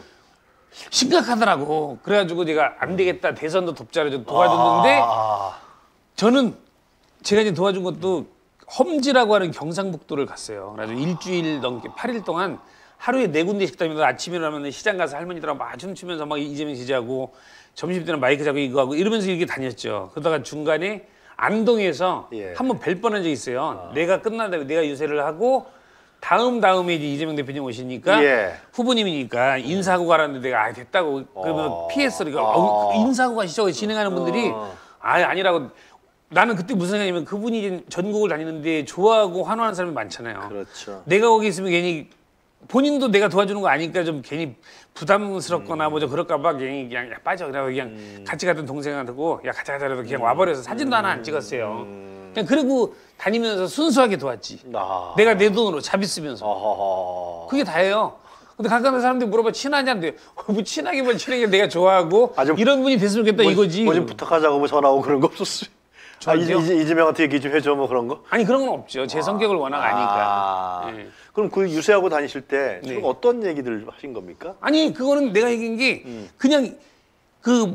B: 심각하더라고. 그래가지고 제가 안 되겠다. 대선도 돕자로 좀 도와줬는데
A: 아.
B: 저는 제가 이제 도와준 것도 험지라고 하는 경상북도를 갔어요. 그래서 일주일 넘게 팔 일 동안 하루에 네 군데 식당에서 아침에 일어나면 시장 가서 할머니들하고 막 춤추면서 막 이재명 지지하고 점심 때는 마이크 잡고 이거 하고 이러면서 이렇게 다녔죠. 그러다가 중간에 안동에서
A: 예.
B: 한번 뵐 뻔한 적이 있어요. 내가 끝난다고 내가 유세를 하고 다음 다음에 이제 이재명 대표님 오시니까
A: 예.
B: 후보님이니까 인사하고 가라는데 내가 아 됐다고 그러면
A: 어.
B: 피했어. 그러니까
A: 어.
B: 어, 인사하고 가시죠. 진행하는 분들이
A: 어.
B: 아 아니라고. 나는 그때 무슨 생각이냐면 그분이 이제 전국을 다니는데 좋아하고 환호하는 사람이 많잖아요.
A: 그렇죠.
B: 내가 거기 있으면 괜히 본인도 내가 도와주는 거 아니까 좀 괜히 부담스럽거나 뭐 좀 그럴까 봐 괜히 그냥 야 빠져 그냥 그냥
A: 음.
B: 같이 갔던 동생한테고 야 같이 가자 그래서 그냥 와버려서 사진도 하나 안 찍었어요. 그냥 그리고 다니면서 순수하게 도왔지.
A: 아.
B: 내가 내 돈으로 자비 쓰면서.
A: 어허허.
B: 그게 다예요. 근데 가까운 사람들이 물어봐 친하냐는데 뭐 친하게 뭐 친하게 내가 좋아하고
A: 아주
B: 이런 분이 됐으면 좋겠다 이거지.
A: 뭐 좀 부탁하자고 뭐 전화 오고 그런 거 없었어요? 아, 이,
B: 저한테요?
A: 이, 이재명한테 얘기 좀 해줘 뭐 그런 거?
B: 아니 그런 건 없죠. 제 성격을 워낙
A: 아.
B: 아니까. 예.
A: 그럼 그 유세하고 다니실 때 주로
B: 네.
A: 어떤 얘기들 하신 겁니까?
B: 아니 그거는 내가 얘기한 게
A: 음.
B: 그냥 그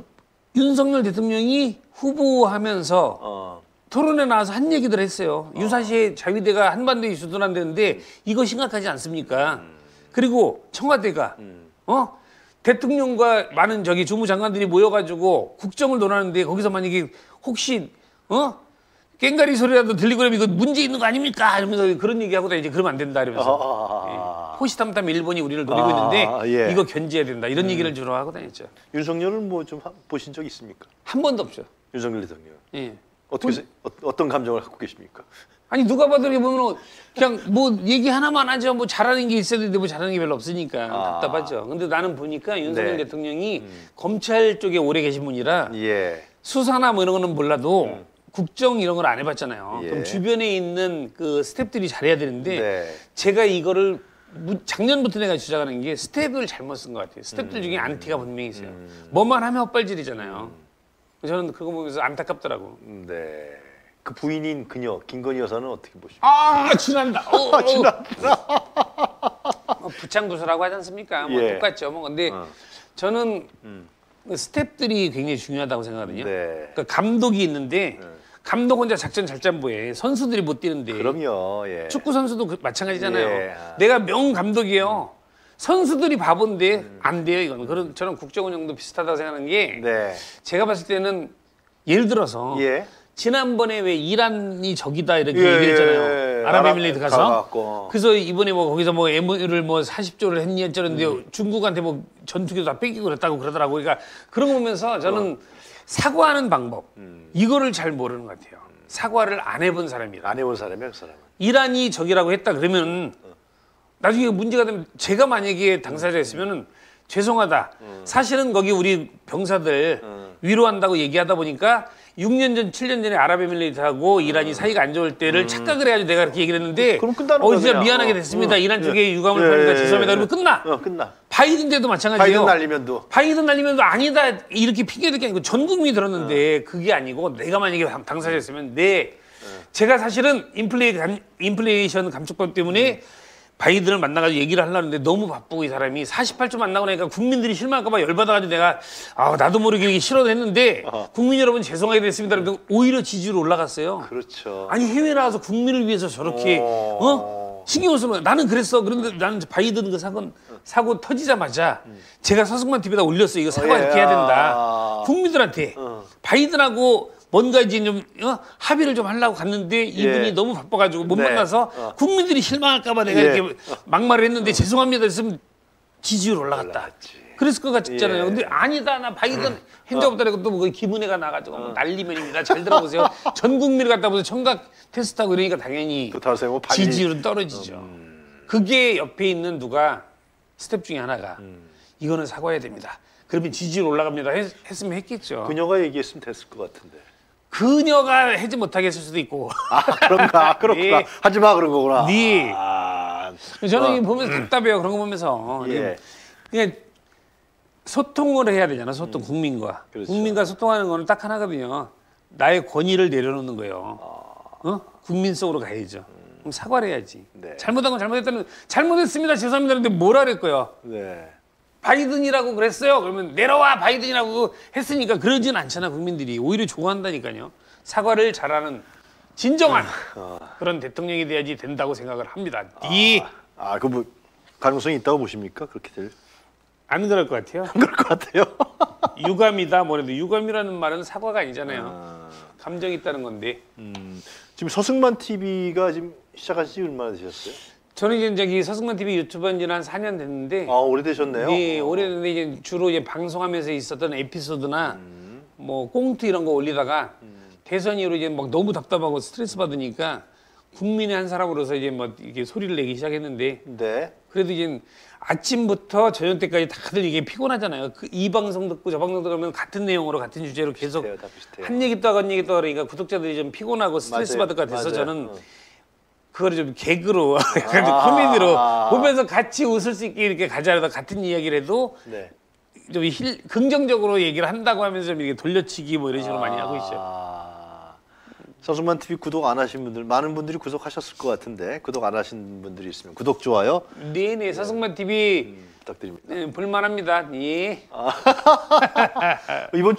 B: 윤석열 대통령이 후보하면서
A: 어.
B: 토론에 나와서 한 얘기들 했어요. 어. 유사시에 자위대가 한반도에 주둔한다는데 음. 이거 심각하지 않습니까? 음. 그리고 청와대가 음. 어 대통령과 많은 저기 주무장관들이 모여가지고 국정을 논하는데 거기서 만약에 혹시 어 깽가리 소리라도 들리고 그러면 이거 문제 있는 거 아닙니까? 이러면서 그런 얘기하고 이제 그러면 안 된다 이러면서
A: 아.
B: 예. 호시탐탐 일본이 우리를 노리고
A: 아.
B: 있는데
A: 예.
B: 이거 견제해야 된다 이런
A: 음.
B: 얘기를 주로 하고 다녔죠.
A: 윤석열은 뭐 좀 보신 적 있습니까?
B: 한 번도 없죠.
A: 윤석열 대통령.
B: 예.
A: 어떻게 세, 어, 어떤 감정을 갖고 계십니까?
B: 아니 누가 봐도 이렇게 보면 그냥 뭐 얘기 하나만 하죠. 뭐 잘하는 게 있어야 되는데 뭐 잘하는 게 별로 없으니까
A: 아.
B: 답답하죠. 근데 나는 보니까 윤석열
A: 네.
B: 대통령이
A: 음.
B: 검찰 쪽에 오래 계신 분이라
A: 예.
B: 수사나 뭐 이런 거는 몰라도
A: 음.
B: 국정 이런 걸 안 해봤잖아요.
A: 예.
B: 그럼 주변에 있는 그 스태프들이 잘해야 되는데
A: 네.
B: 제가 이거를 무- 작년부터 내가 주장하는 게 스텝을 잘못 쓴 것 같아요. 스텝들
A: 음.
B: 중에 안티가 분명히 있어요.
A: 음.
B: 뭐만 하면 헛발질이잖아요. 저는 그거 보면서 안타깝더라고.
A: 네. 그 부인인 그녀 김건희 여사는 어떻게 보십니까?
B: 아, 지난다. 어, 어.
A: 지난다.
B: 뭐 부창부수라고 하지 않습니까? 뭐
A: 예.
B: 똑같죠. 뭐 근데
A: 어.
B: 저는
A: 음.
B: 스텝들이 굉장히 중요하다고 생각하거든요.
A: 네.
B: 그러니까 감독이 있는데
A: 네.
B: 감독 혼자 작전 잘 짠 뭐해. 선수들이 못 뛰는데.
A: 그럼요. 예.
B: 축구 선수도 그- 마찬가지잖아요.
A: 예.
B: 내가 명 감독이에요. 선수들이 바본데
A: 음.
B: 안 돼요. 이건 그런 저는 국정 운영도 비슷하다고 생각하는 게
A: 네.
B: 제가 봤을 때는 예를 들어서
A: 예.
B: 지난번에 왜 이란이 적이다 이렇게
A: 예,
B: 얘기했잖아요.
A: 예.
B: 아랍에미리트 가서.
A: 가갖고.
B: 그래서 이번에 뭐 거기서 뭐 엠오유를 뭐 사십 조를 했니 어쩌는데
A: 음.
B: 중국한테 뭐 전투기도 다 뺏기고 그랬다고 그러더라고. 그러니까 그런 거 보면서 저는 사과하는 방법
A: 음.
B: 이거를 잘 모르는 것 같아요. 사과를 안 해본 사람이라.
A: 안 해본 사람이야 그 사람은.
B: 이란이 적이라고 했다 그러면 나중에 문제가 되면 제가 만약에 당사자였으면은 죄송하다. 사실은 거기 우리 병사들
A: 음.
B: 위로한다고 얘기하다 보니까 육 년 전, 칠 년 전에 아랍에미리트하고 이란이 사이가 안 좋을 때를 착각을 해가지고 내가 그렇게 얘기를 했는데
A: 그럼 끝나는
B: 어,
A: 거야,
B: 진짜
A: 그냥.
B: 미안하게
A: 어,
B: 됐습니다.
A: 어.
B: 이란
A: 예.
B: 쪽에 유감을
A: 예,
B: 표합니다.
A: 예,
B: 죄송합니다.
A: 예.
B: 그러면 끝나.
A: 어, 끝나.
B: 바이든 때도 마찬가지예요.
A: 바이든 날리면도.
B: 바이든 날리면도 아니다 이렇게 핑계댈 게 아니고 전 국민이 들었는데 그게 아니고 내가 만약에 당- 당사자였으면 네 제가 사실은 인플레 감, 인플레이션 감축법 때문에 바이든을 만나가지고 얘기를 하려는데 너무 바쁘고 이 사람이 사십팔 조 만나고 나니까 국민들이 실망할까봐 열받아가지고 내가 아 나도 모르게 이게 싫어도 했는데
A: 어허.
B: 국민 여러분 죄송하게 됐습니다. 그런데 오히려 지지율 올라갔어요.
A: 그렇죠.
B: 아니 해외 나와서 국민을 위해서 저렇게
A: 어.
B: 어 신경을 쓰면 나는 그랬어. 그런데 나는 바이든 그 사건 사고 터지자마자 제가 서승만 티비에다 올렸어요. 이거 사과
A: 예.
B: 이렇게 해야 된다.
A: 아.
B: 국민들한테
A: 어.
B: 바이든하고 뭔가 이제 좀 어? 합의를 좀 하려고 갔는데 이분이
A: 예.
B: 너무 바빠가지고 못
A: 네.
B: 만나서
A: 어.
B: 국민들이 실망할까봐 내가
A: 예.
B: 이렇게 막말을 했는데 죄송합니다 했으면 지지율 올라갔다.
A: 올라갔지.
B: 그랬을 것 같잖아요.
A: 예.
B: 근데 아니다 나 바이든 행정부다라고 또뭐 김은혜가 나가지고 뭐 난리면입니다. 잘 들어보세요. 전 국민을 갖다 보세요. 청각 테스트하고 이러니까 당연히
A: 또 다시 뭐 발리-
B: 지지율은 떨어지죠. 그게 옆에 있는 누가 스텝 중에 하나가 이거는 사과해야 됩니다. 그러면 지지율 올라갑니다. 했, 했으면 했겠죠.
A: 그녀가 얘기했으면 됐을 것 같은데.
B: 그녀가 하지 못하게 했을 수도 있고.
A: 아 그런가 그렇구나.
B: 네.
A: 하지 마 그런 거구나.
B: 네.
A: 아,
B: 저는
A: 어.
B: 이거 보면서 답답해요. 그런 거 보면서.
A: 예.
B: 그냥 소통을 해야 되잖아. 소통 국민과.
A: 그렇죠.
B: 국민과 소통하는 거는 딱 하나거든요. 나의 권위를 내려놓는 거예요. 어? 국민 속으로 가야죠. 그럼 사과를 해야지.
A: 네.
B: 잘못한 건 잘못했다는 잘못했습니다. 죄송합니다. 근데 뭐라 그랬고요.
A: 네.
B: 바이든이라고 그랬어요. 그러면 내려와 바이든이라고 했으니까 그러진 않잖아 국민들이. 오히려 좋아한다니까요. 사과를 잘하는 진정한 그런 대통령이 돼야지 된다고 생각을 합니다. 이
A: 아, 그 뭐 가능성이 있다고 보십니까? 그렇게 될?
B: 안 그럴 것 같아요.
A: 그럴 것 같아요.
B: 유감이다 뭐래도 유감이라는 말은 사과가 아니잖아요.
A: 아,
B: 감정이 있다는 건데.
A: 음, 지금 서승만 티비가 지금 시작한 지 얼마나 되셨어요?
B: 저는 이제 저기 서승만 티비 유튜브 한 지는 한 사 년 됐는데
A: 아, 오래되셨네요.
B: 네, 오래됐는데 이제 주로 이제 방송하면서 있었던 에피소드나 뭐 꽁트 이런 거 올리다가 대선 이후로 이제 막 너무 답답하고 스트레스 받으니까 국민의 한 사람으로서 이제 뭐 이게 소리를 내기 시작했는데
A: 네.
B: 그래도 이제 아침부터 저녁 때까지 다들 이게 피곤하잖아요. 그 이 방송 듣고 저 방송 들으면 같은 내용으로 같은 주제로 계속
A: 비슷해요, 다 비슷해요.
B: 한 얘기 또 하고 한 얘기 또 그러니까 구독자들이 좀 피곤하고 스트레스
A: 맞아요,
B: 받을 것 같아서
A: 맞아요.
B: 저는
A: 어.
B: 그거를 좀 개그로 약간 좀
A: 아.
B: 코미디로 보면서 같이 웃을 수 있게 이렇게 가자라도 같은 이야기를 해도
A: 네.
B: 좀 힐, 긍정적으로 얘기를 한다고 하면서 좀 이렇게 돌려치기 뭐 이런 식으로 많이 하고 있죠.
A: 아, 서승만 티비 구독 안 하신 분들 많은 분들이 구독하셨을 것 같은데 구독 안 하신 분들이 있으면 구독 좋아요
B: 네네 서승만 티비
A: 음, 부탁드립니다.
B: 네, 볼만합니다. 예.
A: 이번 주에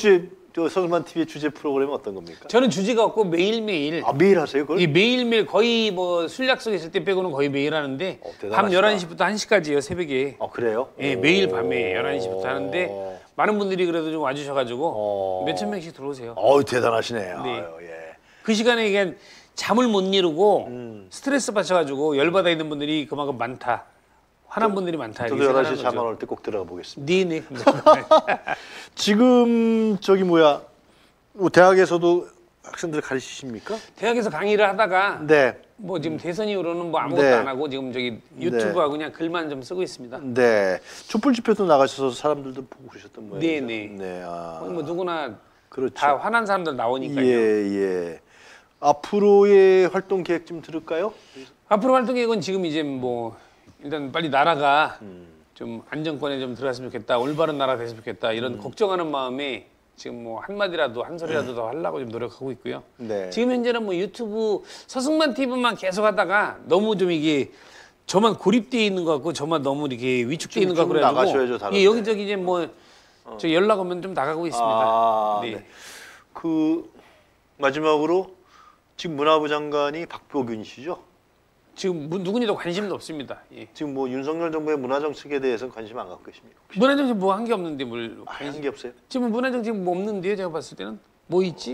A: 저 서울만 티비의 주제 프로그램은 어떤 겁니까?
B: 저는 주제가 없고 매일매일
A: 아 매일 하세요 그걸?
B: 이 매일매일 거의 뭐 술 약속 있을 때 빼고는 거의 매일 하는데
A: 어,
B: 밤
A: 대단하시다.
B: 열한 시부터 한 시까지요 새벽에.
A: 아 그래요?
B: 예,
A: 오.
B: 매일 밤에 열한 시부터 하는데 많은 분들이 그래도 좀 와주셔가지고
A: 어.
B: 몇천 명씩 들어오세요.
A: 어우 대단하시네.
B: 네.
A: 아유, 예.
B: 그 시간에 이게 잠을 못 이루고
A: 음.
B: 스트레스 받쳐가지고 열받아 있는 분들이 그만큼 많다. 화난 분들이 많다.
A: 저도
B: 이렇게
A: 열한
B: 생각하는
A: 시에
B: 거죠.
A: 잠 안 올 때 꼭 들어가 보겠습니다.
B: 네네. 감사합니다.
A: 지금 저기 뭐야 뭐 대학에서도 학생들 가르치십니까?
B: 대학에서 강의를 하다가
A: 네.
B: 뭐 지금 대선 이후로는 뭐 아무것도
A: 네.
B: 안 하고 지금 저기 유튜브하고 그냥 글만 좀 쓰고 있습니다.
A: 네. 촛불 집회도 나가셔서 사람들도 보고 그러셨던 모양이죠.
B: 네네.
A: 네. 아.
B: 거의 뭐 누구나
A: 그렇죠.
B: 다 화난 사람들 나오니까요.
A: 예, 예. 앞으로의 활동 계획 좀 들을까요?
B: 앞으로 활동 계획은 지금 이제 뭐 일단 빨리 나라가
A: 음.
B: 좀 안정권에 좀 들어갔으면 좋겠다. 올바른 나라 됐으면 좋겠다. 이런
A: 음.
B: 걱정하는 마음에 지금 뭐 한마디라도 한 소리라도 더 하려고 좀 노력하고 있고요.
A: 네.
B: 지금 현재는 뭐 유튜브 서승만 티비만 계속 하다가 너무 좀 이게 저만 고립되어 있는 것 같고 저만 너무 이렇게 위축되어 있는 것 같고
A: 좀 나가셔야죠, 다른
B: 예,
A: 데.
B: 여기저기 이제 뭐 저 연락 오면 좀 나가고 있습니다.
A: 아,
B: 네.
A: 네. 그 마지막으로 지금 문화부 장관이 박보균이시죠?
B: 지금 무- 누구니도 관심도 없습니다. 예.
A: 지금 뭐 윤석열 정부의 문화 정책에 대해서는 관심 안 갖고 계십니까?
B: 문화정책 뭐 한 게 없는데 뭘
A: 아,
B: 관심?
A: 한게 없어요?
B: 지금 문화정책 뭐 없는데요. 제가 봤을 때는 뭐 있지?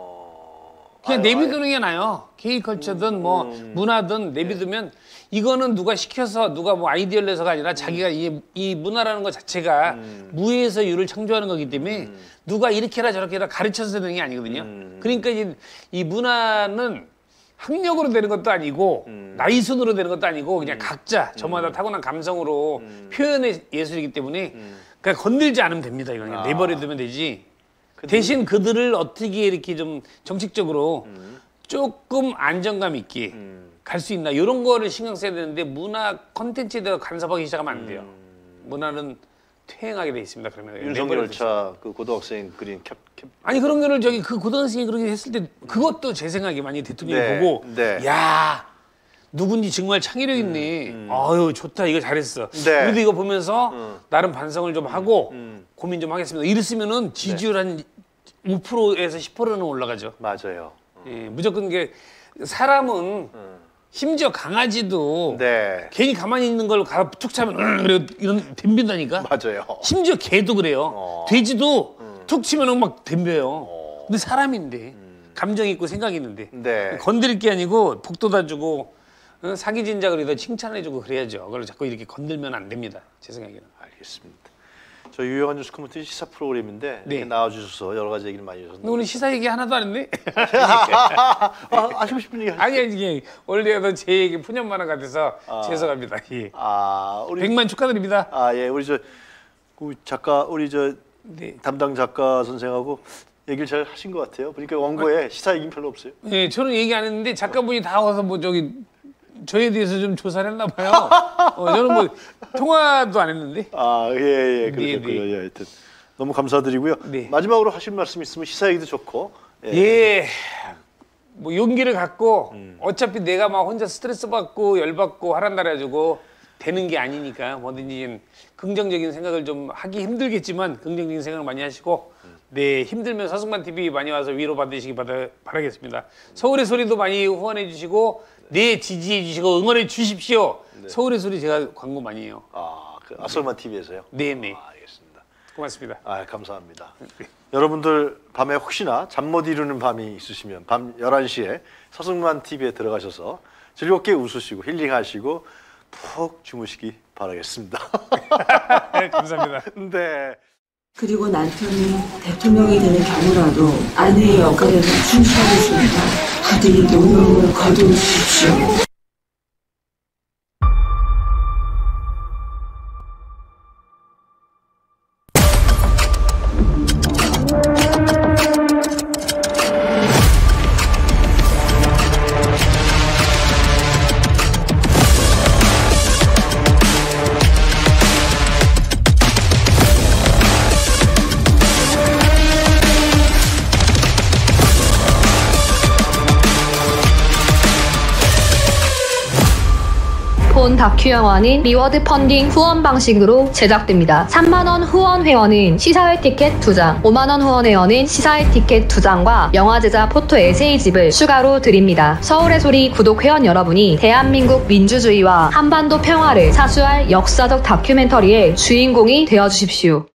A: 어.
B: 그냥
A: 아유,
B: 내비두는 게 나아요. K컬처든 뭐
A: 음.
B: 문화든 내비두면 이거는 누가 시켜서 누가 뭐 아이디어를 내서가 아니라 자기가 이, 이 문화라는 것 자체가
A: 음.
B: 무에서 유를 창조하는 거기 때문에 누가 이렇게 해라 저렇게 해라 가르쳐서 되는 게 아니거든요.
A: 음.
B: 그러니까 이, 이 문화는 학력으로 되는 것도 아니고
A: 음.
B: 나이 순으로 되는 것도 아니고 그냥 각자 저마다 타고난 감성으로
A: 음.
B: 표현의 예술이기 때문에
A: 음.
B: 그냥 건들지 않으면 됩니다. 이거 그냥
A: 아.
B: 내버려두면 되지.
A: 근데-
B: 대신 그들을 어떻게 이렇게 좀 정책적으로
A: 음.
B: 조금 안정감 있게
A: 음.
B: 갈 수 있나 이런 거를 신경 써야 되는데 문화 콘텐츠에 대해서 간섭하기 시작하면 안 돼요. 문화는 퇴행하게 돼 있습니다. 그러면
A: 음. 윤석
B: 내버려
A: 열차 그 고등학생 그린 캡, 캡.
B: 아니 그런 거를 저기 그 고등학생이 그렇게 했을 때 그것도 제 생각에 만약 대통령이
A: 네,
B: 보고
A: 네.
B: 야 누군지 정말 창의력 있네. 아유 좋다 이거 잘했어.
A: 네.
B: 우리도 이거 보면서
A: 음.
B: 나름 반성을 좀 하고
A: 음.
B: 고민 좀 하겠습니다. 이랬으면은 지지율 한 오 퍼센트에서 십 퍼센트는 올라가죠.
A: 맞아요.
B: 예, 무조건 이게 사람은
A: 음.
B: 심지어 강아지도
A: 네.
B: 괜히 가만히 있는 걸 가라 툭 차면 음, 그래 이런 덤빈다니까.
A: 맞아요.
B: 심지어 개도 그래요.
A: 어.
B: 돼지도
A: 음.
B: 툭 치면 막 덤벼요.
A: 어.
B: 근데 사람인데 감정이 있고 생각이 있는데
A: 네.
B: 건드릴 게 아니고 복돋아 주고 어, 사기 진작을 해도 칭찬해 주고 그래야죠. 그걸 자꾸 이렇게 건들면 안 됩니다. 제 생각에는.
A: 알겠습니다. 저 유용한 뉴스 코멘트 시사 프로그램인데
B: 네.
A: 이렇게 나와주셔서 여러 가지 얘기를 많이 해주셨는데
B: 근데 오늘 시사 얘기 하나도 안 했네.
A: 아, 아시고 싶은 얘기 하시죠.
B: 아니 아니 이게 원래도 제 얘기 푸념 만화 같아서 죄송합니다. 예.
A: 아 우리
B: 백만 축하드립니다.
A: 아 예 우리 저 그 작가 우리 저
B: 네.
A: 담당 작가 선생하고 얘기를 잘 하신 것 같아요. 보니까 원고에 시사 얘기는 별로 없어요.
B: 예, 저는 얘기 안 했는데 작가분이 다 와서 뭐 저기 저에 대해서 좀 조사를 했나 봐요. 어, 저는 뭐 통화도 안 했는데.
A: 아 예예
B: 네,
A: 그렇군요.
B: 네.
A: 예, 하여튼 너무 감사드리고요.
B: 네.
A: 마지막으로 하실 말씀 있으면 시사 얘기도 좋고. 예.
B: 예. 뭐 용기를 갖고
A: 음.
B: 어차피 내가 막 혼자 스트레스 받고 열 받고 하란다 해가지고 되는 게 아니니까 뭐든지 긍정적인 생각을 좀 하기 힘들겠지만 긍정적인 생각을 많이 하시고 네 힘들면 서승만 티비 많이 와서 위로 받으시기 바라, 바라겠습니다. 서울의 소리도 많이 후원해 주시고 네 지지해 주시고 응원해 주십시오. 서울의 소리 제가 광고 많이 해요.
A: 아, 그 아설만 티비에서요.
B: 네네.
A: 아, 알겠습니다.
B: 고맙습니다.
A: 아, 감사합니다. 여러분들 밤에 혹시나 잠 못 이루는 밤이 있으시면 밤 열한 시에 서승만 티비에 들어가셔서 즐겁게 웃으시고 힐링하시고 푹 주무시기 바라겠습니다.
B: 감사합니다.
A: 네.
C: 그리고 남편이 대통령이 되는 경우라도 아내의 역할에는 충실하겠습니다. 부디 노력을 거두십시오.
D: 다큐 영화는 리워드 펀딩 후원 방식으로 제작됩니다. 삼만 원 후원 회원은 시사회 티켓 두 장, 오만 원 후원 회원은 시사회 티켓 두 장과 영화 제작 포토 에세이집을 추가로 드립니다. 서울의 소리 구독 회원 여러분이 대한민국 민주주의와 한반도 평화를 사수할 역사적 다큐멘터리의 주인공이 되어주십시오.